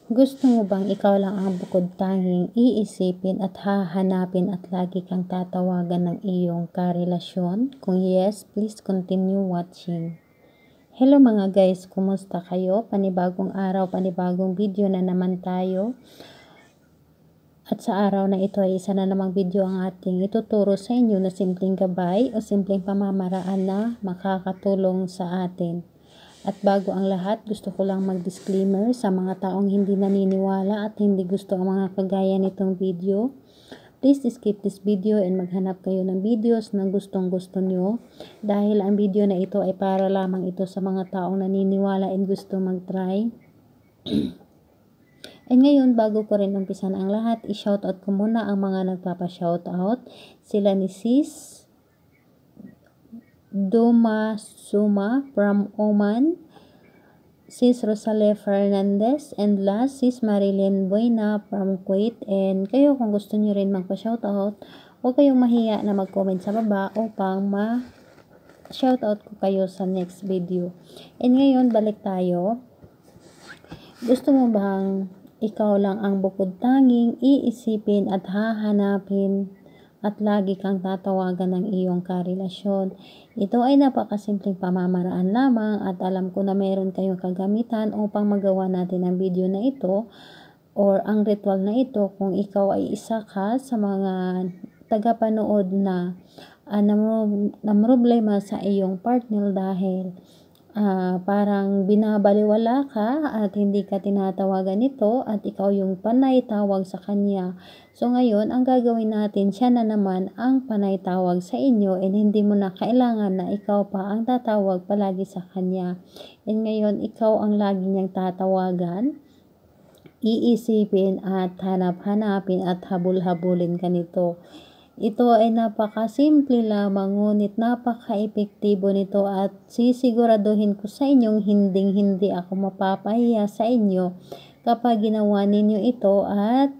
Gusto mo bang ikaw lang ang bukod tanging iisipin at hahanapin at lagi kang tatawagan ng iyong karelasyon? Kung yes, please continue watching. Hello mga guys, kumusta kayo? Panibagong araw, panibagong video na naman tayo. At sa araw na ito ay isa na namang video ang ating ituturo sa inyo na simpleng gabay o simpleng pamamaraan na makakatulong sa atin. At bago ang lahat, gusto ko lang mag-disclaimer sa mga taong hindi naniniwala at hindi gusto ang mga kagaya nitong video. Please skip this video and maghanap kayo ng videos na gustong-gusto nyo dahil ang video na ito ay para lamang ito sa mga taong naniniwala and gusto mag-try. And ngayon, bago ko rin umpisan ang lahat, i-shoutout ko muna ang mga nagpapa-shoutout. Sila ni Sis Duma Suma from Oman, Sis Rosale Fernandez, and last Sis Marilyn Buena from Kuwait. And kayo kung gusto nyo rin magpa-shoutout, huwag kayong mahiya na mag-comment sa baba upang ma-shoutout ko kayo sa next video. And ngayon, balik tayo. Gusto mo bang ikaw lang ang bukod tanging iisipin at hahanapin at lagi kang tatawagan ng iyong karelasyon? Ito ay napakasimpleng pamamaraan lamang at alam ko na meron kayong kagamitan upang magawa natin ang video na ito or ang ritual na ito kung ikaw ay isa ka sa mga tagapanood na namroblema sa iyong partner dahil parang binabaliwala ka at hindi ka tinatawagan nito at ikaw yung panay tawag sa kanya. So ngayon, ang gagawin natin, siya na naman ang panay tawag sa inyo and hindi mo na kailangan na ikaw pa ang tatawag palagi sa kanya. And ngayon, ikaw ang lagi niyang tatawagan, iisipin at hanap-hanapin at habul-habulin ka nito. Ito ay napakasimple lamang ngunit napaka-epektibo nito at sisiguraduhin ko sa inyong hindi ako mapapahiya sa inyo kapag ginawa ninyo ito at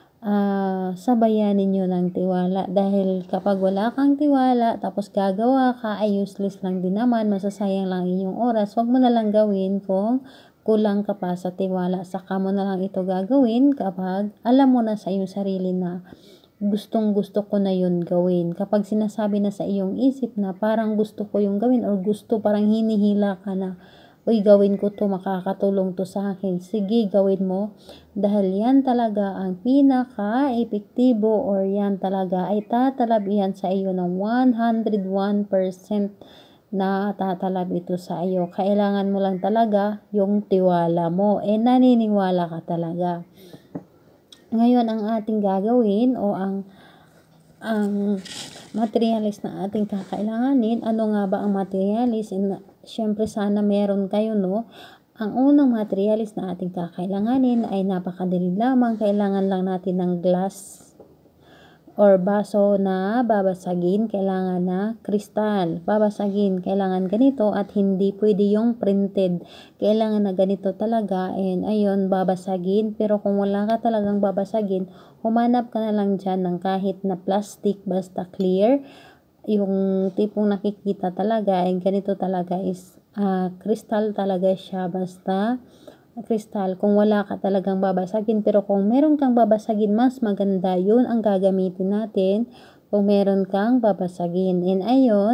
sabayan ninyo ng tiwala. Dahil kapag wala kang tiwala tapos gagawa ka ay useless lang din naman, masasayang lang inyong oras. Huwag mo na lang gawin kung kulang ka pa sa tiwala. Saka mo na lang ito gagawin kapag alam mo na sa iyong sarili na gustong-gusto ko na yun gawin. Kapag sinasabi na sa iyong isip na parang gusto ko yung gawin or gusto parang hinihila ka na, uy, gawin ko to, makakatulong to sa akin. Sige, gawin mo. Dahil yan talaga ang pinaka-epektibo or yan talaga ay tatalab yan sa iyo ng 101% na tatalab ito sa iyo. Kailangan mo lang talaga yung tiwala mo. Naniniwala ka talaga. Ngayon, ang ating gagawin o ang materialis na ating kakailanganin, ano nga ba ang materialis? Siyempre, sana meron kayo, no? Ang unang materialis na ating kakailanganin ay napakadali lamang. Kailangan lang natin ng glass or baso na babasagin, kailangan na kristal. Babasagin, kailangan ganito at hindi pwede yung printed. Kailangan na ganito talaga and ayun, babasagin. Pero kung wala ka talagang babasagin, humanap ka na lang dyan ng kahit na plastic, basta clear. Yung tipong nakikita talaga ay ganito talaga is kristal talaga siya, basta kristal. Kung wala ka talagang babasagin, pero kung meron kang babasagin, mas maganda, yun ang gagamitin natin kung meron kang babasagin. And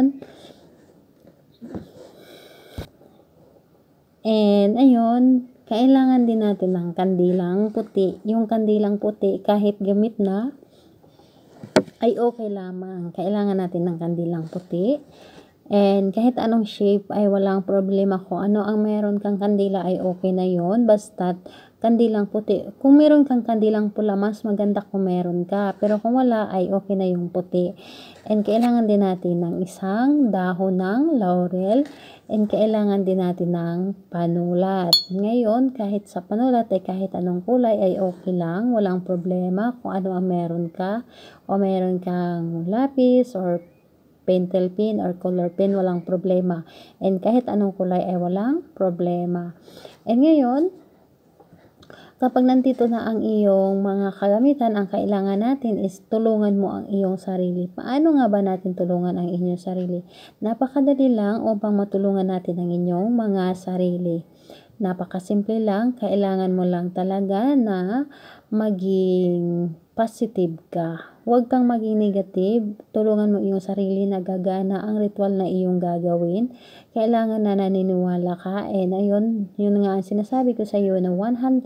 ayun, kailangan din natin ng kandilang puti. Yung kandilang puti, kahit gamit na, ay okay lamang. Kailangan natin ng kandilang puti. And kahit anong shape ay walang problema, kung ano ang meron kang kandila ay okay na yon, basta kandilang puti. Kung meron kang kandilang pula, mas maganda kung meron ka, pero kung wala ay okay na yung puti. And kailangan din natin ng isang dahon ng laurel and kailangan din natin ng panulat. Ngayon, kahit sa panulat ay kahit anong kulay ay okay lang, walang problema kung ano ang meron ka, o meron kang lapis or pentel pen or color pen, walang problema. And kahit anong kulay ay walang problema. And ngayon, kapag nandito na ang iyong mga kagamitan, ang kailangan natin is tulungan mo ang iyong sarili. Paano nga ba natin tulungan ang inyong sarili? Napakadali lang upang matulungan natin ang inyong mga sarili. Napakasimple lang, kailangan mo lang talaga na maging positive ka. Huwag kang maging negative, tulungan mo iyong sarili na gagana ang ritual na iyong gagawin. Kailangan na naniniwala ka, and ayun, yun nga ang sinasabi ko sa iyo na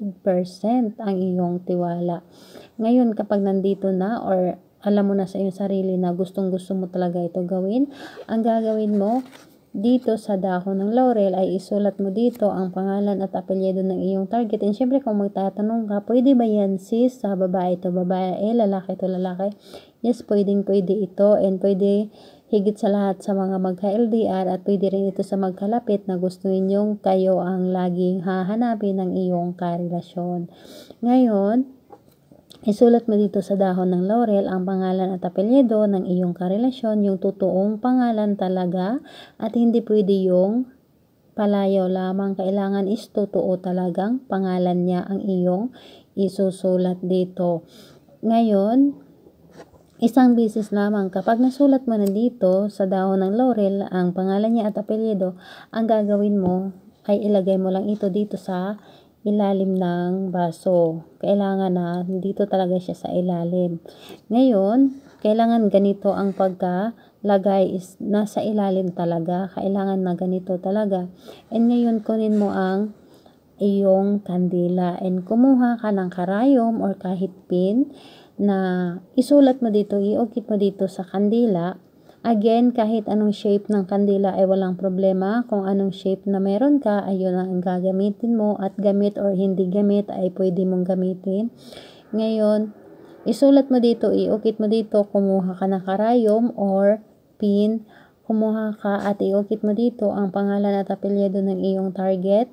100% ang iyong tiwala. Ngayon, kapag nandito na or alam mo na sa iyong sarili na gustong-gusto mo talaga ito gawin, ang gagawin mo dito sa dahon ng laurel ay isulat mo dito ang pangalan at apelyido ng iyong target. And syempre kung magtatanong ka, pwede ba yan sis, sa babae to babae, lalaki to lalaki? Yes, pwede ito, and pwede higit sa lahat sa mga magka-LDR, at pwede rin ito sa magkalapit na gusto ninyong kayo ang laging hahanapin ng iyong karelasyon. Ngayon, isulat mo dito sa dahon ng laurel ang pangalan at apelyido ng iyong karelasyon, yung totoong pangalan talaga, at hindi pwede yung palayaw lamang. Kailangan is totoo talagang pangalan niya ang iyong isusulat dito. Ngayon, isang beses lamang. Kapag nasulat mo na dito sa dahon ng laurel ang pangalan niya at apelyido, ang gagawin mo ay ilagay mo lang ito dito sa ilalim ng baso. Kailangan na dito talaga siya sa ilalim. Ngayon, kailangan ganito ang pagkalagay, is nasa ilalim talaga. Kailangan na ganito talaga. And ngayon, kunin mo ang iyong kandila and kumuha ka ng karayom or kahit pin na isulat mo dito, iukit mo dito sa kandila. Again, kahit anong shape ng kandila ay walang problema. Kung anong shape na meron ka, ayun ang gagamitin mo, at gamit or hindi gamit ay pwede mong gamitin. Ngayon, isulat mo dito, iukit mo dito, kumuha ka ng karayom or pin, kumuha ka at iukit mo dito ang pangalan at apelyido ng iyong target.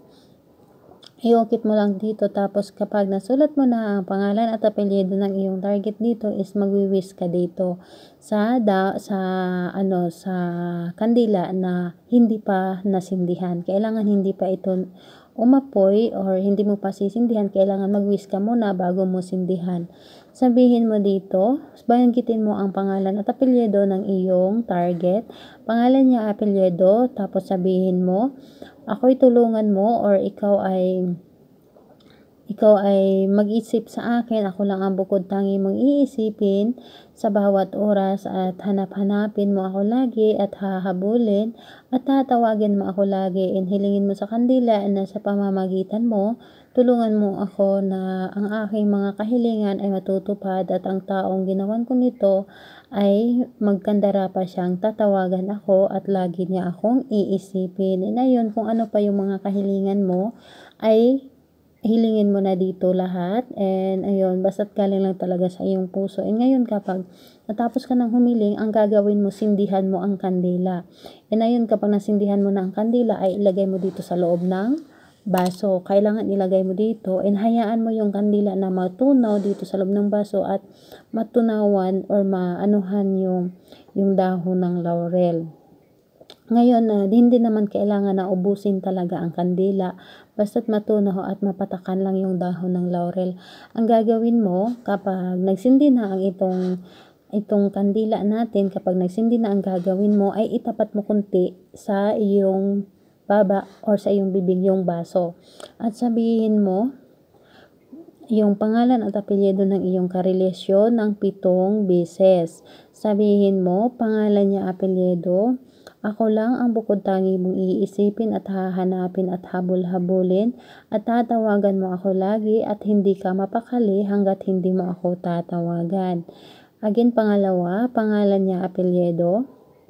Iukit mo lang dito, tapos kapag nasulat mo na ang pangalan at apelyido ng iyong target dito, is magwi-wish ka dito sa kandila na hindi pa nasindihan. Kailangan hindi pa ito umapoy or hindi mo pa sisindihan. Kailangan mag-wish ka muna bago mo sindihan. Sabihin mo dito, banggitin mo ang pangalan at apelyido ng iyong target. Pangalan niya, apelyido, tapos sabihin mo, ako'y tulungan mo, or ikaw ay mag-isip sa akin, ako lang ang bukod tangi mong iisipin sa bawat oras, at hanap-hanapin mo ako lagi at hahabulin at tatawagin mo ako lagi, and hilingin mo sa kandila na sa pamamagitan mo, tulungan mo ako na ang aking mga kahilingan ay matutupad, at ang taong ginawan ko nito ay magkandara pa siyang tatawagan ako at lagi niya akong iisipin. And ayun, kung ano pa yung mga kahilingan mo ay hilingin mo na dito lahat. And ayun, basta't galing lang talaga sa iyong puso. And ngayon, kapag natapos ka ng humiling, ang gagawin mo, sindihan mo ang kandila. And ayun, kapag nasindihan mo na ang kandila, ay ilagay mo dito sa loob ng baso. Kailangan ilagay mo dito, and hayaan mo yung kandila na matunaw dito sa loob ng baso, at matunawan or maanuhan yung dahon ng laurel. Ngayon, hindi naman kailangan na ubusin talaga ang kandila, basta't matunaw at mapatakan lang yung dahon ng laurel. Ang gagawin mo, kapag nagsindi na ang itong kandila natin, kapag nagsindi na, ang gagawin mo ay itapat mo kunti sa iyong baba or sa iyong bibig yung baso, at sabihin mo yung pangalan at apelyido ng iyong karelasyon ng 7 beses. Sabihin mo, pangalan niya, apelyido, ako lang ang bukod tangi mong iisipin at hahanapin at habol-habulin, at tatawagan mo ako lagi at hindi ka mapakali hanggat hindi mo ako tatawagan. Again, pangalawa, pangalan niya, apelyido,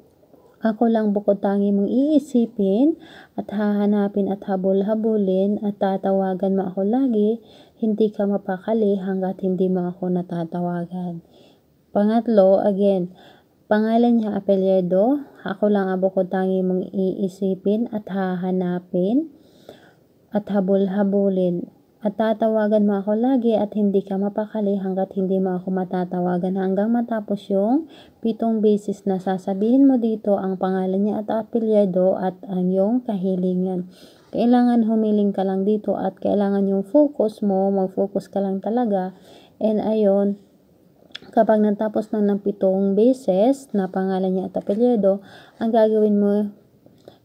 ako lang bukod tangi mong iisipin at hahanapin at habol-habulin, at tatawagan mo ako lagi, hindi ka mapakali hanggat hindi mo ako natatawagan. Pangatlo, again, pangalan niya, apelyido, ako lang ang bukod tangi mong iisipin at hahanapin at habol-habulin, at tatawagan mo ako lagi at hindi ka mapakali hanggat hindi mo ako matatawagan, hanggang matapos yung 7 beses na sasabihin mo dito ang pangalan niya at apelyido at ang iyong kahilingan. Kailangan humiling ka lang dito, at kailangan yung focus mo, mag-focus ka lang talaga. And ayun, kapag natapos na ng 7 beses na pangalan niya at apelyido, ang gagawin mo,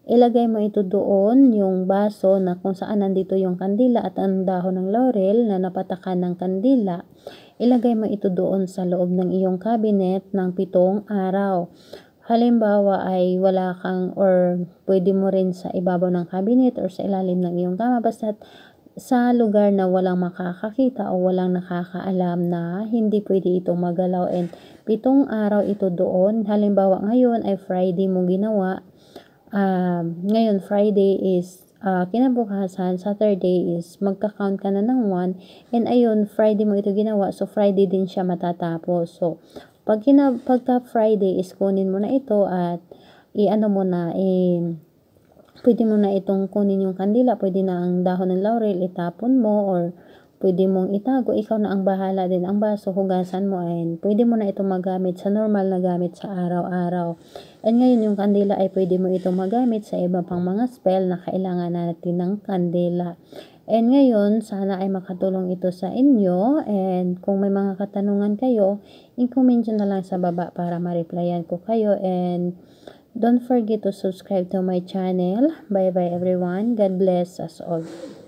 ilagay mo ito doon, yung baso na kung saan nandito yung kandila at ang dahon ng laurel na napatakan ng kandila. Ilagay mo ito doon sa loob ng iyong cabinet ng 7 araw. Halimbawa ay wala kang or pwede mo rin sa ibabaw ng cabinet or sa ilalim ng iyong kama, basta sa lugar na walang makakakita o walang nakakaalam na hindi pwede itong magalaw, and 7 araw ito doon. Halimbawa ngayon ay Friday mo ginawa, ngayon Friday is kinabukasan Saturday is magka-count ka na ng 1, and ayun Friday mo ito ginawa, so Friday din siya matatapos. So pagka Friday is kunin mo na ito at i-ano mo na, pwede mo na itong kunin yung kandila, pwede na ang dahon ng laurel itapon mo or pwede mong itago, ikaw na ang bahala din. Ang baso hugasan mo, and pwede mo na itong magamit sa normal na gamit sa araw-araw. And ngayon yung kandila ay pwede mo itong magamit sa iba pang mga spell na kailangan natin ng kandila. And ngayon, sana ay makatulong ito sa inyo, and kung may mga katanungan kayo, i-comment nyo na lang sa baba para ma-replyan ko kayo, and don't forget to subscribe to my channel. Bye bye everyone. God bless us all.